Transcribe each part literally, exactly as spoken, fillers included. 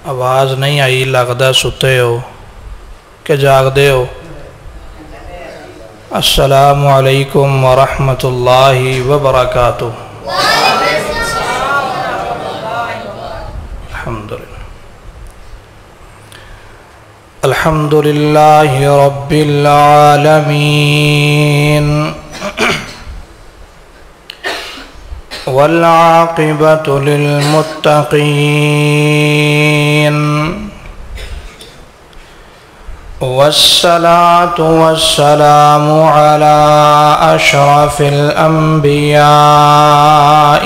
آواز نہیں آئی، لگدا ستے ہو کہ جاگ دے ہو؟ السلام علیکم ورحمۃ اللہ وبرکاتہ۔ الحمدللہ الحمد للہ رب العالمین والعاقبۃ للمتقین والصلاة والسلام على أشرف الأنبياء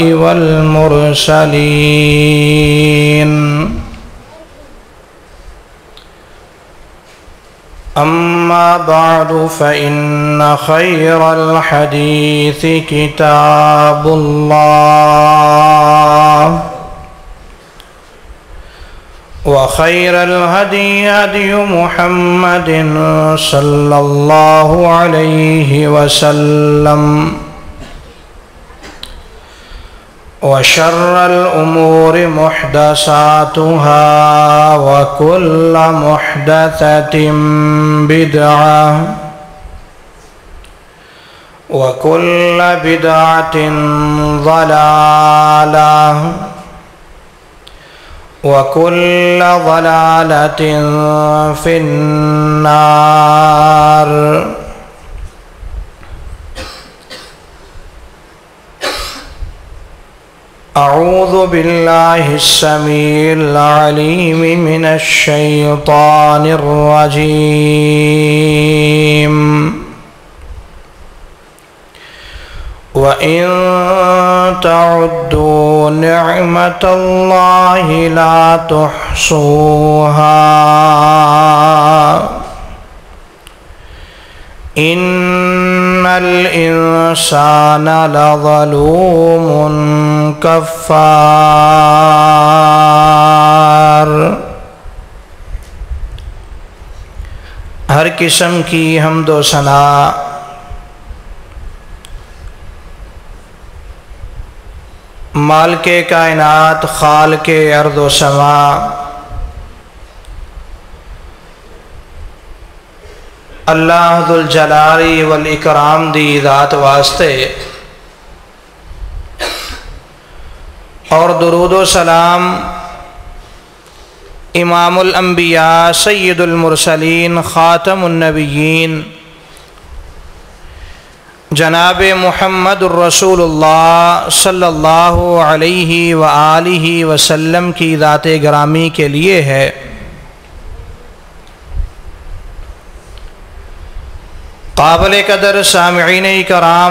والمرسلين أما بعد فإن خير الحديث كتاب الله وخير الهدي هدي محمد صلى الله عليه وسلم وشر الأمور محدثاتها وكل محدثة بدعة وكل بدعة ضلالة وكل ضلالة في النار۔ أعوذ بالله السميع العليم من الشيطان الرجيم وَإِن تَعُدُّوا نِعْمَةَ اللَّهِ لَا تُحْصُوهَا إِنَّ الْإِنسَانَ لَظَلُومٌ كَفَّارٌ۔ ہر قسم کی حمد و ثنا مالک کائنات، خالق ارض و سما، اللہ ذو الجلال والاکرام دی ذات واسطے اور درود و سلام امام الانبیاء سید المرسلین خاتم النبیین جناب محمد الرسول اللہ صلی اللہ علیہ وآلہ وسلم کی ذات گرامی کے لیے ہے۔ قابل قدر سامعین کرام،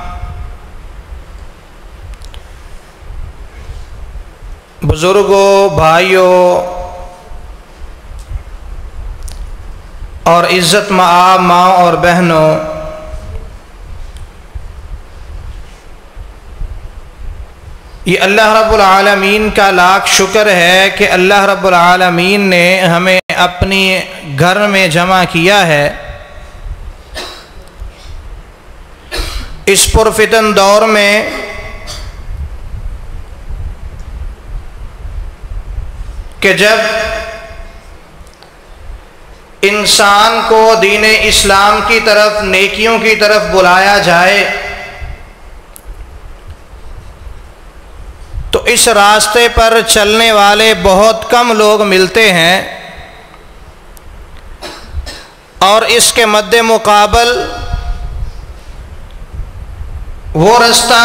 بزرگوں، بھائیوں اور عزت مآب ماں اور بہنوں، یہ اللہ رب العالمین کا لاکھ شکر ہے کہ اللہ رب العالمین نے ہمیں اپنی گھر میں جمع کیا ہے۔ اس پرفتن دور میں کہ جب انسان کو دین اسلام کی طرف، نیکیوں کی طرف بلایا جائے تو اس راستے پر چلنے والے بہت کم لوگ ملتے ہیں، اور اس کے مد مقابل وہ رستہ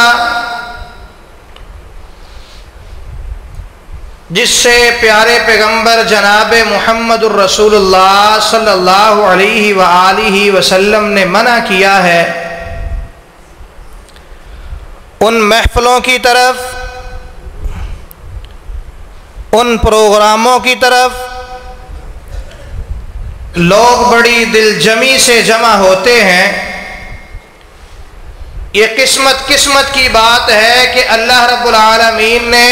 جس سے پیارے پیغمبر جناب محمد الرسول اللہ صلی اللہ علیہ وآلہ وسلم نے منع کیا ہے، ان محفلوں کی طرف، ان پروگراموں کی طرف لوگ بڑی دل جمی سے جمع ہوتے ہیں۔ یہ قسمت قسمت کی بات ہے کہ اللہ رب العالمین نے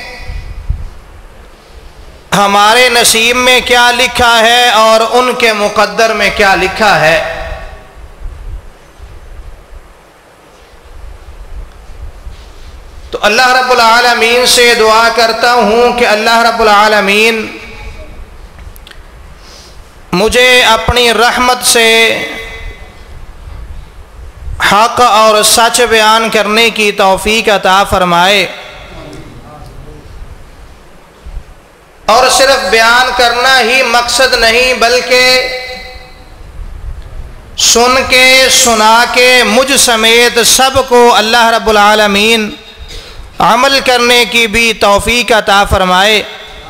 ہمارے نصیب میں کیا لکھا ہے اور ان کے مقدر میں کیا لکھا ہے۔ تو اللہ رب العالمین سے دعا کرتا ہوں کہ اللہ رب العالمین مجھے اپنی رحمت سے حق اور سچ بیان کرنے کی توفیق عطا فرمائے، اور صرف بیان کرنا ہی مقصد نہیں بلکہ سن کے سنا کے مجھ سمیت سب کو اللہ رب العالمین عمل کرنے کی بھی توفیق عطا فرمائے۔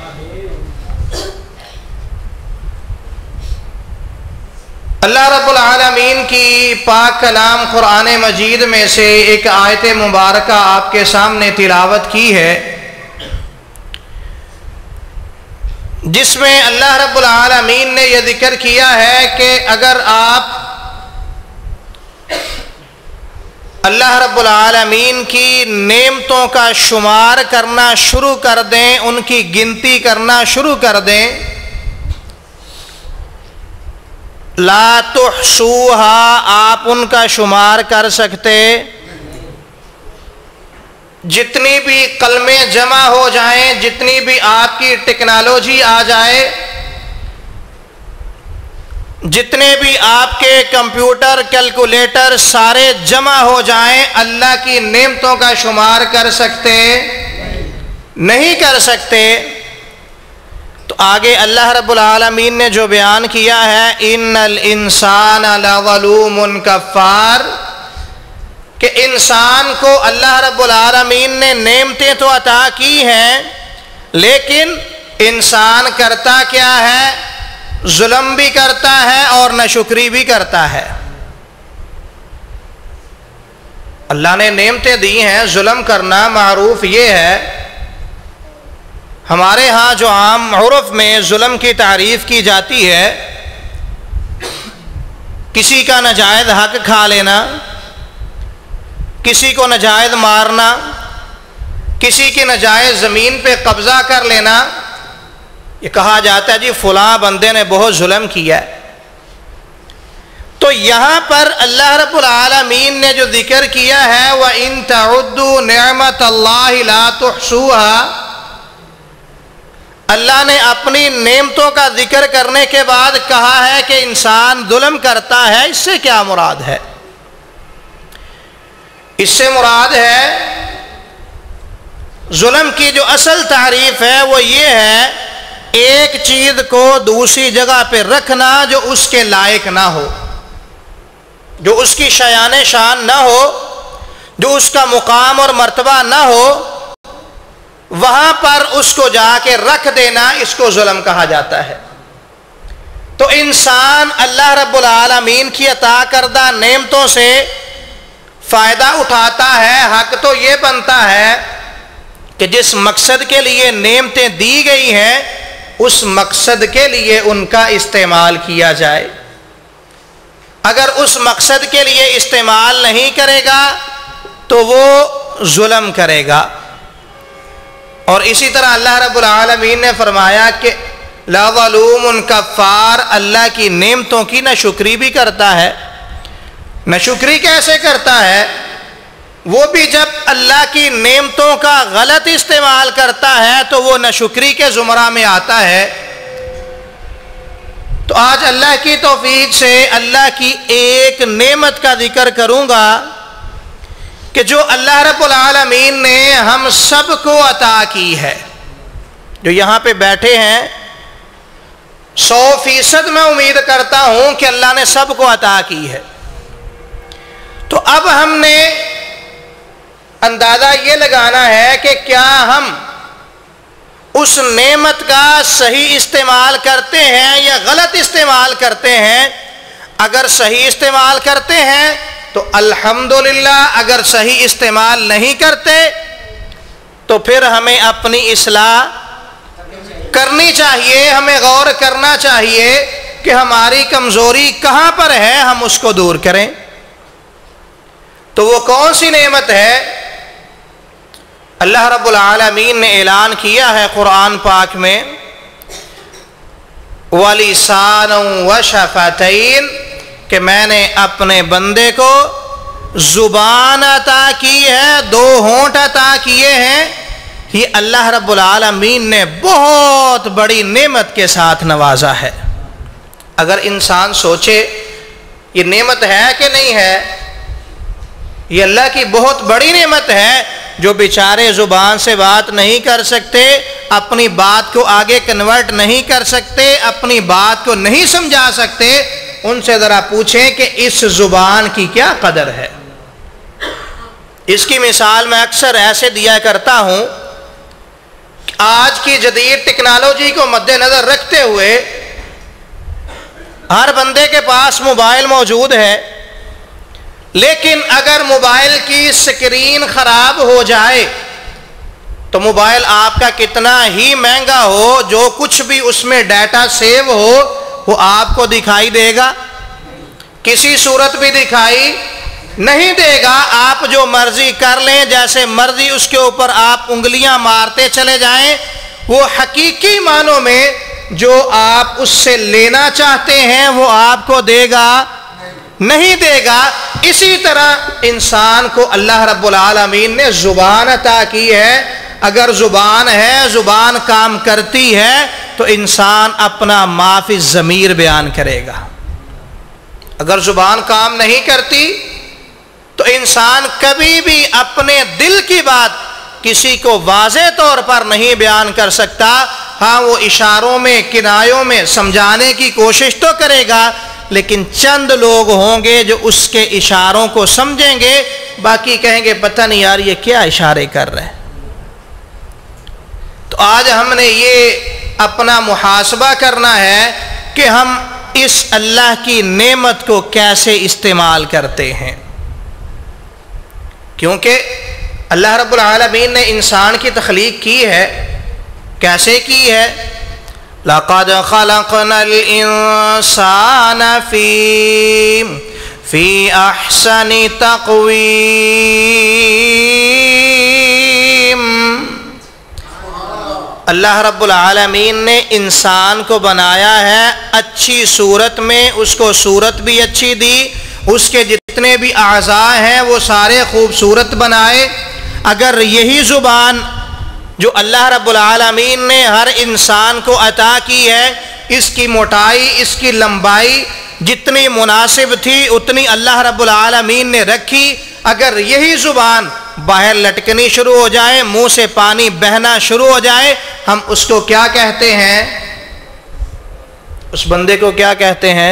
اللہ رب العالمین کی پاک کلام قرآن مجید میں سے ایک آیت مبارکہ آپ کے سامنے تلاوت کی ہے، جس میں اللہ رب العالمین نے یہ ذکر کیا ہے کہ اگر آپ اللہ رب العالمین کی نعمتوں کا شمار کرنا شروع کر دیں، ان کی گنتی کرنا شروع کر دیں، لا تحصوها، آپ ان کا شمار کر سکتے، جتنی بھی کلمے جمع ہو جائیں، جتنی بھی آپ کی ٹیکنالوجی آ جائے، جتنے بھی آپ کے کمپیوٹر کیلکولیٹر سارے جمع ہو جائیں، اللہ کی نعمتوں کا شمار کر سکتے نہیں کر سکتے۔ تو آگے اللہ رب العالمین نے جو بیان کیا ہے، ان الانسان لظلوم کفار، کہ انسان کو اللہ رب العالمین نے نعمتیں تو عطا کی ہیں، لیکن انسان کرتا کیا ہے؟ ظلم بھی کرتا ہے اور ناشکری بھی کرتا ہے۔ اللہ نے نعمتیں دی ہیں، ظلم کرنا معروف یہ ہے۔ ہمارے ہاں جو عام عرف میں ظلم کی تعریف کی جاتی ہے، کسی کا ناجائز حق کھا لینا، کسی کو ناجائز مارنا، کسی کی ناجائز زمین پہ قبضہ کر لینا، یہ کہا جاتا ہے جی فلاں بندے نے بہت ظلم کیا ہے۔ تو یہاں پر اللہ رب العالمین نے جو ذکر کیا ہے، وَإِن تَعُدُّوا نِعْمَةَ اللَّهِ لَا تُحْصُوهَا، اللہ نے اپنی نعمتوں کا ذکر کرنے کے بعد کہا ہے کہ انسان ظلم کرتا ہے۔ اس سے کیا مراد ہے؟ اس سے مراد ہے ظلم کی جو اصل تعریف ہے وہ یہ ہے، ایک چیز کو دوسری جگہ پہ رکھنا جو اس کے لائق نہ ہو، جو اس کی شایان شان نہ ہو، جو اس کا مقام اور مرتبہ نہ ہو، وہاں پر اس کو جا کے رکھ دینا، اس کو ظلم کہا جاتا ہے۔ تو انسان اللہ رب العالمین کی عطا کردہ نعمتوں سے فائدہ اٹھاتا ہے، حق تو یہ بنتا ہے کہ جس مقصد کے لیے نعمتیں دی گئی ہیں، اس مقصد کے لیے ان کا استعمال کیا جائے۔ اگر اس مقصد کے لیے استعمال نہیں کرے گا تو وہ ظلم کرے گا۔ اور اسی طرح اللہ رب العالمین نے فرمایا کہ لظلوم کفار، اللہ کی نعمتوں کی ناشکری بھی کرتا ہے۔ ناشکری کیسے کرتا ہے؟ وہ بھی جب اللہ کی نعمتوں کا غلط استعمال کرتا ہے تو وہ ناشکری کے زمرہ میں آتا ہے۔ تو آج اللہ کی توفیق سے اللہ کی ایک نعمت کا ذکر کروں گا کہ جو اللہ رب العالمین نے ہم سب کو عطا کی ہے۔ جو یہاں پہ بیٹھے ہیں، سو فیصد میں امید کرتا ہوں کہ اللہ نے سب کو عطا کی ہے۔ تو اب ہم نے اندازہ یہ لگانا ہے کہ کیا ہم اس نعمت کا صحیح استعمال کرتے ہیں یا غلط استعمال کرتے ہیں۔ اگر صحیح استعمال کرتے ہیں تو الحمدللہ، اگر صحیح استعمال نہیں کرتے تو پھر ہمیں اپنی اصلاح کرنی چاہیے، ہمیں غور کرنا چاہیے کہ ہماری کمزوری کہاں پر ہے، ہم اس کو دور کریں۔ تو وہ کون سی نعمت ہے؟ اللہ رب العالمین نے اعلان کیا ہے قرآن پاک میں، وَلِسَانًا وَشَفَتَيْن، کہ میں نے اپنے بندے کو زبان عطا کی ہے، دو ہونٹ عطا کیے ہیں۔ یہ اللہ رب العالمین نے بہت بڑی نعمت کے ساتھ نوازا ہے۔ اگر انسان سوچے یہ نعمت ہے کہ نہیں ہے، یہ اللہ کی بہت بڑی نعمت ہے، جو بیچارے زبان سے بات نہیں کر سکتے، اپنی بات کو آگے کنورٹ نہیں کر سکتے، اپنی بات کو نہیں سمجھا سکتے، ان سے ذرا پوچھیں کہ اس زبان کی کیا قدر ہے۔ اس کی مثال میں اکثر ایسے دیا کرتا ہوں، آج کی جدید ٹیکنالوجی کو مد نظر رکھتے ہوئے ہر بندے کے پاس موبائل موجود ہے، لیکن اگر موبائل کی سکرین خراب ہو جائے تو موبائل آپ کا کتنا ہی مہنگا ہو، جو کچھ بھی اس میں ڈیٹا سیو ہو وہ آپ کو دکھائی دے گا؟ کسی صورت بھی دکھائی نہیں دے گا۔ آپ جو مرضی کر لیں، جیسے مرضی اس کے اوپر آپ انگلیاں مارتے چلے جائیں، وہ حقیقی معنوں میں جو آپ اس سے لینا چاہتے ہیں وہ آپ کو دے گا نہیں دے گا۔ اسی طرح انسان کو اللہ رب العالمین نے زبان عطا کی ہے، اگر زبان ہے، زبان کام کرتی ہے تو انسان اپنا ما فی الضمیر بیان کرے گا۔ اگر زبان کام نہیں کرتی تو انسان کبھی بھی اپنے دل کی بات کسی کو واضح طور پر نہیں بیان کر سکتا۔ ہاں وہ اشاروں میں، کنایوں میں سمجھانے کی کوشش تو کرے گا، لیکن چند لوگ ہوں گے جو اس کے اشاروں کو سمجھیں گے، باقی کہیں گے پتہ نہیں یار یہ کیا اشارے کر رہے ہیں۔ تو آج ہم نے یہ اپنا محاسبہ کرنا ہے کہ ہم اس اللہ کی نعمت کو کیسے استعمال کرتے ہیں، کیونکہ اللہ رب العالمین نے انسان کی تخلیق کی ہے، کیسے کی ہے؟ لَقَدْ خَلَقْنَا الْإِنسَانَ فِي فِي أَحْسَنِ تَقْوِيمٍ۔ اللہ رب العالمین نے انسان کو بنایا ہے اچھی صورت میں، اس کو صورت بھی اچھی دی، اس کے جتنے بھی اعضاء ہیں وہ سارے خوبصورت بنائے۔ اگر یہی زبان جو اللہ رب العالمین نے ہر انسان کو عطا کی ہے، اس کی موٹائی، اس کی لمبائی جتنی مناسب تھی اتنی اللہ رب العالمین نے رکھی، اگر یہی زبان باہر لٹکنی شروع ہو جائے، منہ سے پانی بہنا شروع ہو جائے، ہم اس کو کیا کہتے ہیں؟ اس بندے کو کیا کہتے ہیں؟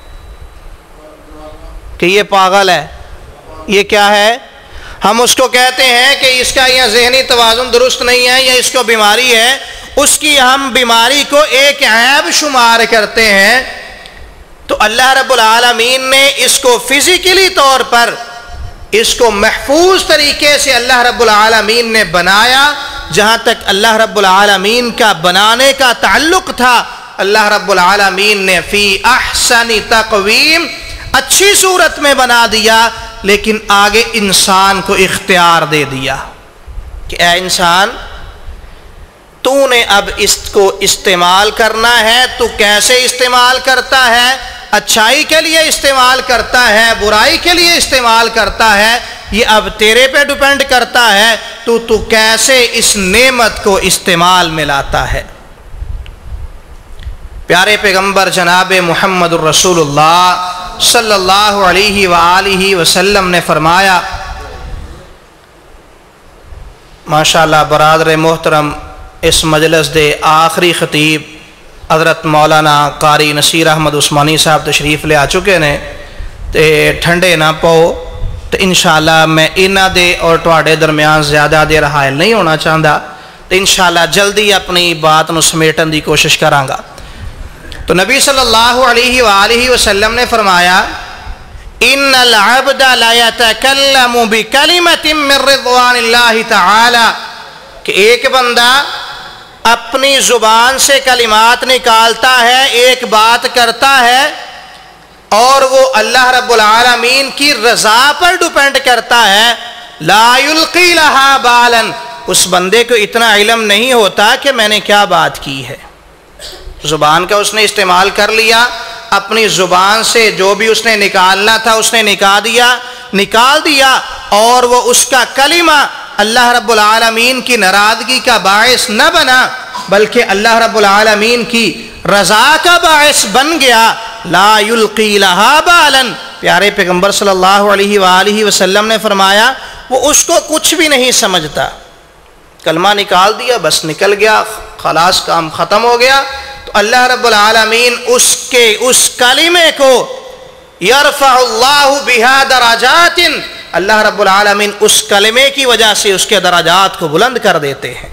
کہ یہ پاگل ہے، یہ کیا ہے؟ ہم اس کو کہتے ہیں کہ اس کا یہ ذہنی توازن درست نہیں ہے، یا اس کو بیماری ہے۔ اس کی ہم بیماری کو ایک عیب شمار کرتے ہیں۔ تو اللہ رب العالمین نے اس کو فزیکلی طور پر اس کو محفوظ طریقے سے اللہ رب العالمین نے بنایا۔ جہاں تک اللہ رب العالمین کا بنانے کا تعلق تھا، اللہ رب العالمین نے فی احسن تقویم اچھی صورت میں بنا دیا، لیکن آگے انسان کو اختیار دے دیا کہ اے انسان، تو نے اب اس کو استعمال کرنا ہے۔ تو کیسے استعمال کرتا ہے؟ اچھائی کے لیے استعمال کرتا ہے، برائی کے لیے استعمال کرتا ہے، یہ اب تیرے پہ ڈیپینڈ کرتا ہے تو تو کیسے اس نعمت کو استعمال میں لاتا ہے۔ پیارے پیغمبر جناب محمد الرسول اللہ صلی اللہ علیہ وآلہ وسلم نے فرمایا، ماشاءاللہ برادر محترم، اس مجلس دے آخری خطیب حضرت مولانا قاری نصیر احمد عثمانی صاحب تشریف لے آ چکے نے، تے ٹھنڈے نہ پاؤ، تو انشاءاللہ میں انہاں دے اور تواڈے درمیان زیادہ دیر حائل نہیں ہونا چاہتا، تو انشاءاللہ جلدی اپنی بات نو سمیٹن دی کوشش کراں گا۔ تو نبی صلی اللہ علیہ وآلہ وسلم نے فرمایا، ان العبد لا يتكلم بكلمة من رضوان اللہ تعالی، کہ ایک بندہ اپنی زبان سے کلمات نکالتا ہے، ایک بات کرتا ہے، اور وہ اللہ رب العالمین کی رضا پر ڈیپینڈ کرتا ہے، لا يلقي لها بالا، اس بندے کو اتنا علم نہیں ہوتا کہ میں نے کیا بات کی ہے۔ زبان کا اس نے استعمال کر لیا، اپنی زبان سے جو بھی اس نے نکالنا تھا اس نے نکال دیا نکال دیا اور وہ اس کا کلمہ اللہ رب العالمین کی ناراضگی کا باعث نہ بنا، بلکہ اللہ رب العالمین کی رضا کا باعث بن گیا، لا یلقی لہا بالا، پیارے پیغمبر صلی اللہ علیہ وآلہ وسلم نے فرمایا وہ اس کو کچھ بھی نہیں سمجھتا، کلمہ نکال دیا بس نکل گیا، خلاص کام ختم ہو گیا، تو اللہ رب العالمین اس کے اس کلمے کو یرفع اللہ بہا درجات، اللہ رب العالمین اس کلمے کی وجہ سے اس کے درجات کو بلند کر دیتے ہیں۔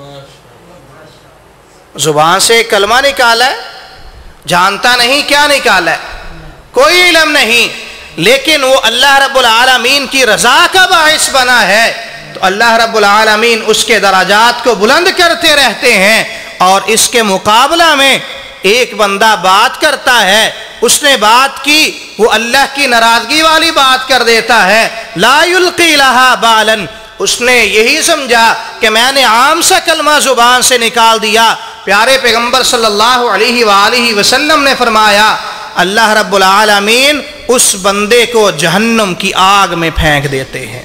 زبان سے کلمہ نکالا ہے، جانتا نہیں کیا نکالا ہے، کوئی علم نہیں، لیکن وہ اللہ رب العالمین کی رضا کا باعث بنا ہے، تو اللہ رب العالمین اس کے درجات کو بلند کرتے رہتے ہیں۔ اور اس کے مقابلہ میں ایک بندہ بات کرتا ہے، اس نے بات کی، وہ اللہ کی ناراضگی والی بات کر دیتا ہے، لا یلقی لہا بالا، اس نے یہی سمجھا کہ میں نے عام سا کلمہ زبان سے نکال دیا۔ پیارے پیغمبر صلی اللہ علیہ وآلہ وسلم نے فرمایا اللہ رب العالمین اس بندے کو جہنم کی آگ میں پھینک دیتے ہیں۔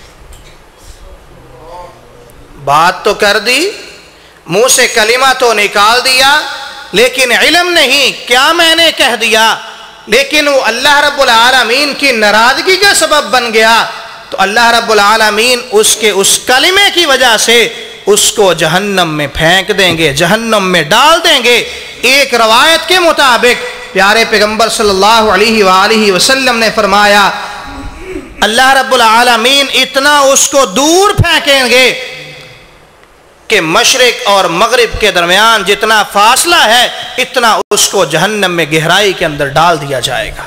بات تو کر دی، منہ سے کلمہ تو نکال دیا، لیکن علم نہیں کیا میں نے کہہ دیا، لیکن وہ اللہ رب العالمین کی ناراضگی کا سبب بن گیا، تو اللہ رب العالمین اس کے اس کلمے کی وجہ سے اس کو جہنم میں پھینک دیں گے، جہنم میں ڈال دیں گے۔ ایک روایت کے مطابق پیارے پیغمبر صلی اللہ علیہ وآلہ وسلم نے فرمایا اللہ رب العالمین اتنا اس کو دور پھینکیں گے کہ مشرق اور مغرب کے درمیان جتنا فاصلہ ہے اتنا اس کو جہنم میں گہرائی کے اندر ڈال دیا جائے گا۔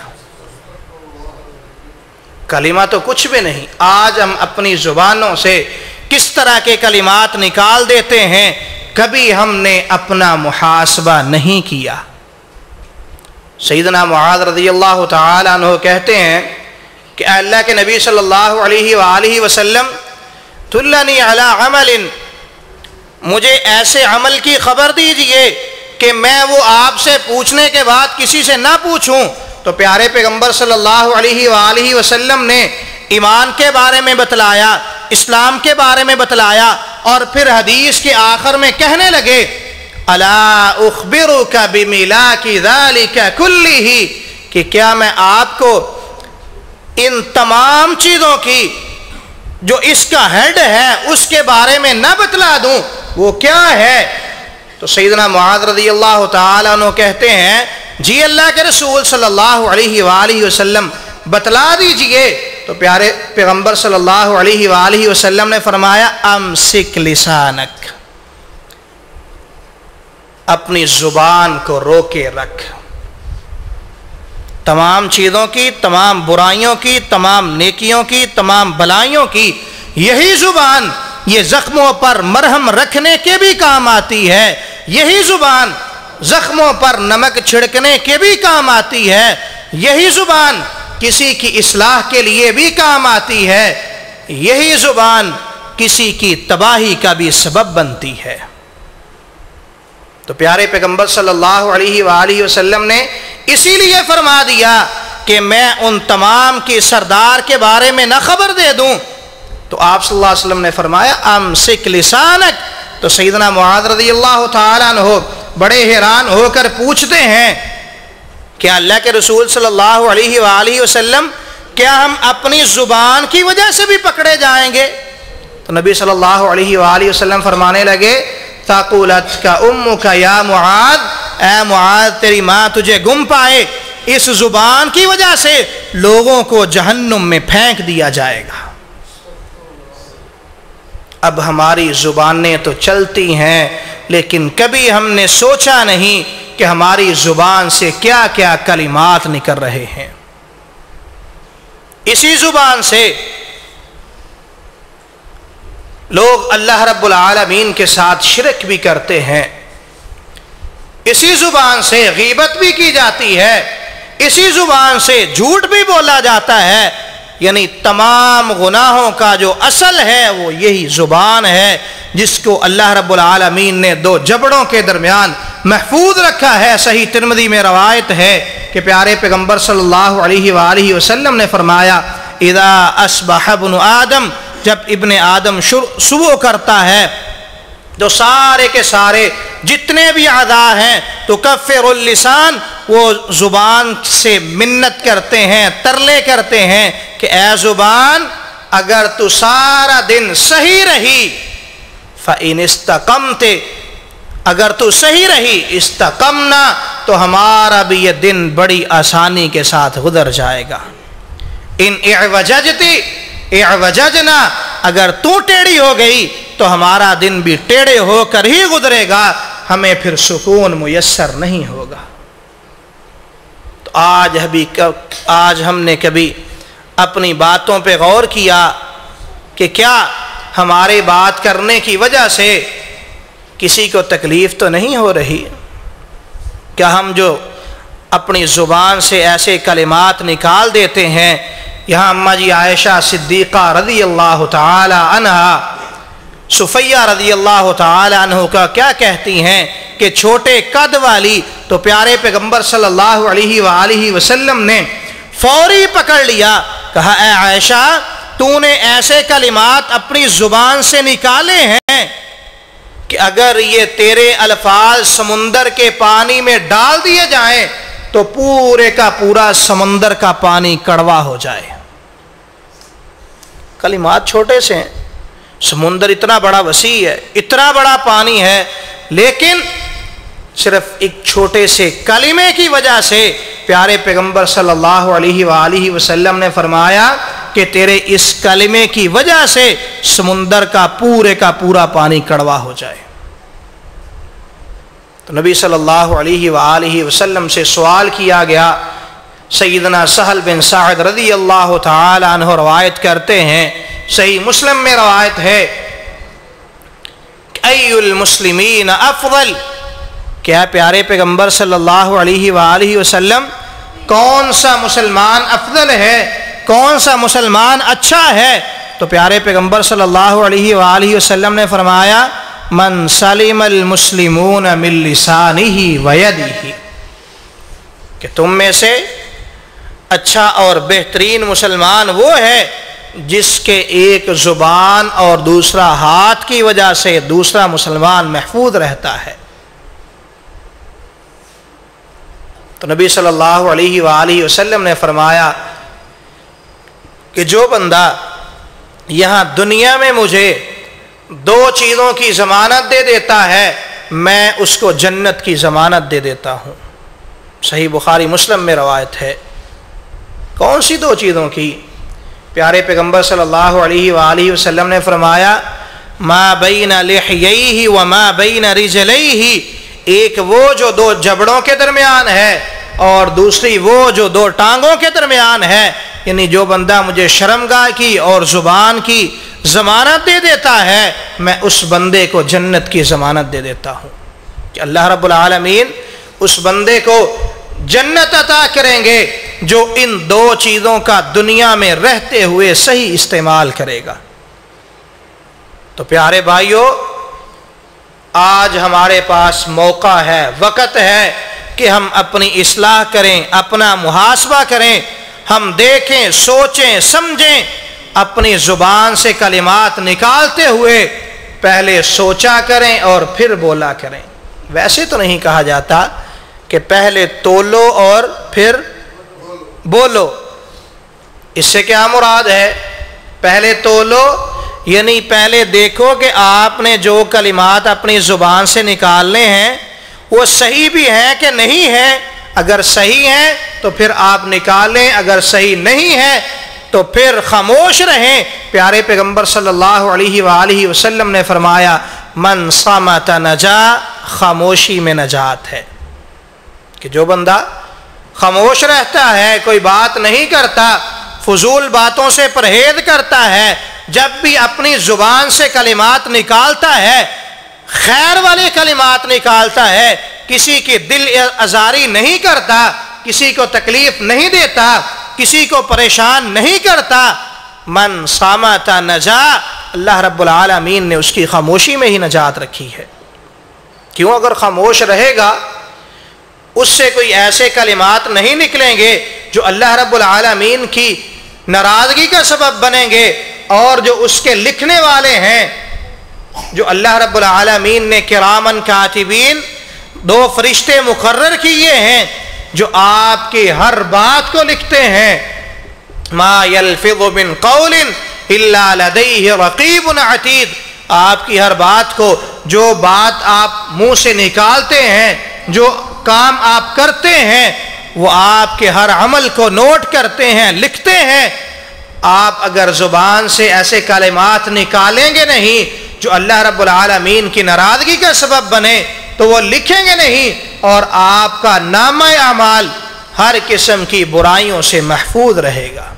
کلمہ تو کچھ بھی نہیں، آج ہم اپنی زبانوں سے کس طرح کے کلمات نکال دیتے ہیں، کبھی ہم نے اپنا محاسبہ نہیں کیا۔ سیدنا معاذ رضی اللہ تعالیٰ عنہ کہتے ہیں کہ اے اللہ کے نبی صلی اللہ علیہ وآلہ وسلم دلنی علی عمل، مجھے ایسے عمل کی خبر دیجئے کہ میں وہ آپ سے پوچھنے کے بعد کسی سے نہ پوچھوں۔ تو پیارے پیغمبر صلی اللہ علیہ وآلہ وسلم نے ایمان کے بارے میں بتلایا، اسلام کے بارے میں بتلایا، اور پھر حدیث کے آخر میں کہنے لگے الا اخبرک بملاک ذلک کلہ، کہ کیا میں آپ کو ان تمام چیزوں کی جو اس کا ہیڈ ہے اس کے بارے میں نہ بتلا دوں، وہ کیا ہے؟ تو سیدنا معاذ رضی اللہ تعالیٰ عنہ کہتے ہیں جی اللہ کے رسول صلی اللہ علیہ وآلہ وسلم بتلا دیجئے۔ تو پیارے پیغمبر صلی اللہ علیہ وآلہ وسلم نے فرمایا امسک لسانک، اپنی زبان کو روکے رکھ، تمام چیزوں کی، تمام برائیوں کی، تمام نیکیوں کی، تمام بلائیوں کی یہی زبان یہ زخموں پر مرہم رکھنے کے بھی کام آتی ہے، یہی زبان زخموں پر نمک چھڑکنے کے بھی کام آتی ہے، یہی زبان کسی کی اصلاح کے لیے بھی کام آتی ہے، یہی زبان کسی کی تباہی کا بھی سبب بنتی ہے۔ تو پیارے پیغمبر صلی اللہ علیہ وآلہ وسلم نے اسی لیے فرما دیا کہ میں ان تمام کی سردار کے بارے میں نہ خبر دے دوں، تو آپ صلی اللہ علیہ وسلم نے فرمایا امسک لسانک۔ تو سیدنا معاذ رضی اللہ تعالیٰ عنہ بڑے حیران ہو کر پوچھتے ہیں کہ اللہ کے رسول صلی اللہ علیہ وآلہ وسلم کیا ہم اپنی زبان کی وجہ سے بھی پکڑے جائیں گے؟ تو نبی صلی اللہ علیہ وآلہ وسلم فرمانے لگے ثقلتک امک یا معاذ، اے معاذ تیری ماں تجھے گم پائے، اس زبان کی وجہ سے لوگوں کو جہنم میں پھینک دیا جائے گا۔ اب ہماری زبانیں تو چلتی ہیں، لیکن کبھی ہم نے سوچا نہیں کہ ہماری زبان سے کیا کیا کلمات نکل رہے ہیں۔ اسی زبان سے لوگ اللہ رب العالمین کے ساتھ شرک بھی کرتے ہیں، اسی زبان سے غیبت بھی کی جاتی ہے، اسی زبان سے جھوٹ بھی بولا جاتا ہے، یعنی تمام گناہوں کا جو اصل ہے وہ یہی زبان ہے، جس کو اللہ رب العالمین نے دو جبڑوں کے درمیان محفوظ رکھا ہے۔ صحیح ترمذی میں روایت ہے کہ پیارے پیغمبر صلی اللہ علیہ وآلہ وسلم نے فرمایا اذا اصبح ابن آدم، جب ابن آدم صبح کرتا ہے تو سارے کے سارے جتنے بھی اعضاء ہیں تو کفر اللسان، وہ زبان سے منت کرتے ہیں، ترلے کرتے ہیں کہ اے زبان اگر تو سارا دن صحیح رہی فَإِنِ اسْتَقَمْتِ، اگر تو صحیح رہی استقمنا، تو ہمارا بھی یہ دن بڑی آسانی کے ساتھ گزر جائے گا۔ ان اعوججتی اعوججنا، اگر تو ٹیڑھی ہو گئی تو ہمارا دن بھی ٹیڑھے ہو کر ہی گزرے گا، ہمیں پھر سکون میسر نہیں ہوگا۔ تو آج ابھی آج ہم نے کبھی اپنی باتوں پہ غور کیا کہ کیا ہمارے بات کرنے کی وجہ سے کسی کو تکلیف تو نہیں ہو رہی؟ کیا ہم جو اپنی زبان سے ایسے کلمات نکال دیتے ہیں، یہاں اماں جی عائشہ صدیقہ رضی اللہ تعالی عنہا، صفیہ رضی اللہ تعالی عنہ کا کیا کہتی ہیں کہ چھوٹے قد والی تو پیارے پیغمبر صلی اللہ علیہ وآلہ وسلم نے فوری پکڑ لیا، کہا اے عائشہ تو نے ایسے کلمات اپنی زبان سے نکالے ہیں کہ اگر یہ تیرے الفاظ سمندر کے پانی میں ڈال دیے جائیں تو پورے کا پورا سمندر کا پانی کڑوا ہو جائے۔ کلمات چھوٹے سے ہیں، سمندر اتنا بڑا وسیع ہے، اتنا بڑا پانی ہے، لیکن صرف ایک چھوٹے سے کلمے کی وجہ سے پیارے پیغمبر صلی اللہ علیہ وآلہ وسلم نے فرمایا کہ تیرے اس کلمے کی وجہ سے سمندر کا پورے کا پورا پانی کڑوا ہو جائے۔ تو نبی صلی اللہ علیہ وآلہ وسلم سے سوال کیا گیا، سیدنا سہل بن سعد رضی اللہ تعالی عنہ روایت کرتے ہیں، صحیح مسلم میں روایت ہے، ای المسلمین افضل، کیا پیارے پیغمبر صلی اللہ علیہ وآلہ وسلم کون سا مسلمان افضل ہے، کون سا مسلمان اچھا ہے؟ تو پیارے پیغمبر صلی اللہ علیہ وآلہ وسلم نے فرمایا من سلم المسلمون من لسانہ ویدہ، کہ تم میں سے اچھا اور بہترین مسلمان وہ ہے جس کے ایک زبان اور دوسرا ہاتھ کی وجہ سے دوسرا مسلمان محفوظ رہتا ہے۔ تو نبی صلی اللہ علیہ وآلہ وسلم نے فرمایا کہ جو بندہ یہاں دنیا میں مجھے دو چیزوں کی ضمانت دے دیتا ہے میں اس کو جنت کی ضمانت دے دیتا ہوں۔ صحیح بخاری مسلم میں روایت ہے۔ کون سی دو چیزوں کی؟ پیارے پیغمبر صلی اللہ علیہ وآلہ وسلم نے فرمایا ما بین لحییہ وما بین رجلیہ، ایک وہ جو دو جبڑوں کے درمیان ہے اور دوسری وہ جو دو ٹانگوں کے درمیان ہے، یعنی جو بندہ مجھے شرمگاہ کی اور زبان کی ضمانت دے دیتا ہے میں اس بندے کو جنت کی ضمانت دے دیتا ہوں، کہ اللہ رب العالمین اس بندے کو جنت عطا کریں گے جو ان دو چیزوں کا دنیا میں رہتے ہوئے صحیح استعمال کرے گا۔ تو پیارے بھائیو، آج ہمارے پاس موقع ہے، وقت ہے کہ ہم اپنی اصلاح کریں، اپنا محاسبہ کریں، ہم دیکھیں، سوچیں، سمجھیں، اپنی زبان سے کلمات نکالتے ہوئے پہلے سوچا کریں اور پھر بولا کریں۔ ویسے تو نہیں کہا جاتا کہ پہلے تولو اور پھر بولو، اس سے کیا مراد ہے؟ پہلے تولو یعنی پہلے دیکھو کہ آپ نے جو کلمات اپنی زبان سے نکالنے ہیں وہ صحیح بھی ہیں کہ نہیں ہیں، اگر صحیح ہیں تو پھر آپ نکالیں، اگر صحیح نہیں ہے تو پھر خاموش رہیں۔ پیارے پیغمبر صلی اللہ علیہ وآلہ وسلم نے فرمایا من صمت نجا، خاموشی میں نجات ہے، کہ جو بندہ خاموش رہتا ہے، کوئی بات نہیں کرتا، فضول باتوں سے پرہیز کرتا ہے، جب بھی اپنی زبان سے کلمات نکالتا ہے خیر والے کلمات نکالتا ہے، کسی کی دل آزاری نہیں کرتا، کسی کو تکلیف نہیں دیتا، کسی کو پریشان نہیں کرتا، من صامت نجا، اللہ رب العالمین نے اس کی خاموشی میں ہی نجات رکھی ہے۔ کیوں؟ اگر خاموش رہے گا اس سے کوئی ایسے کلمات نہیں نکلیں گے جو اللہ رب العالمین کی ناراضگی کا سبب بنیں گے، اور جو اس کے لکھنے والے ہیں، جو اللہ رب العالمین نے کرامن کاتبین دو فرشتے مقرر کیے ہیں جو آپ کی ہر بات کو لکھتے ہیں. ما یلفظ من قول الا لدیہ رقیب عتید. آپ کی ہر بات کو، جو بات آپ منہ سے نکالتے ہیں، جو کام آپ کرتے ہیں، وہ آپ کے ہر عمل کو نوٹ کرتے ہیں، لکھتے ہیں. آپ اگر زبان سے ایسے کلمات نکالیں گے نہیں جو اللہ رب العالمین کی ناراضگی کا سبب بنے تو وہ لکھیں گے نہیں، اور آپ کا نامہ اعمال ہر قسم کی برائیوں سے محفوظ رہے گا.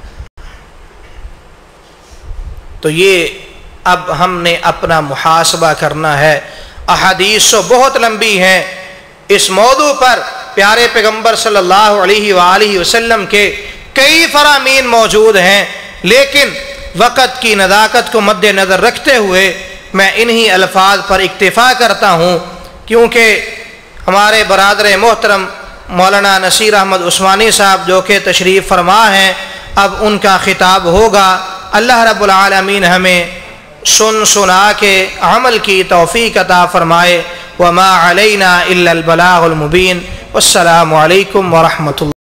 تو یہ اب ہم نے اپنا محاسبہ کرنا ہے. احادیث تو بہت لمبی ہیں اس موضوع پر. پیارے پیغمبر صلی اللہ علیہ وآلہ وسلم کے کئی فرامین موجود ہیں، لیکن وقت کی نزاکت کو مد نظر رکھتے ہوئے میں انہی الفاظ پر اکتفا کرتا ہوں، کیونکہ ہمارے برادر محترم مولانا نصیر احمد عثمانی صاحب جو کہ تشریف فرما ہیں، اب ان کا خطاب ہوگا. اللہ رب العالمین ہمیں سن سنا کے عمل کی توفیق عطا فرمائے. وما علینا الا البلاغ المبین. والسلام علیکم ورحمۃ اللہ.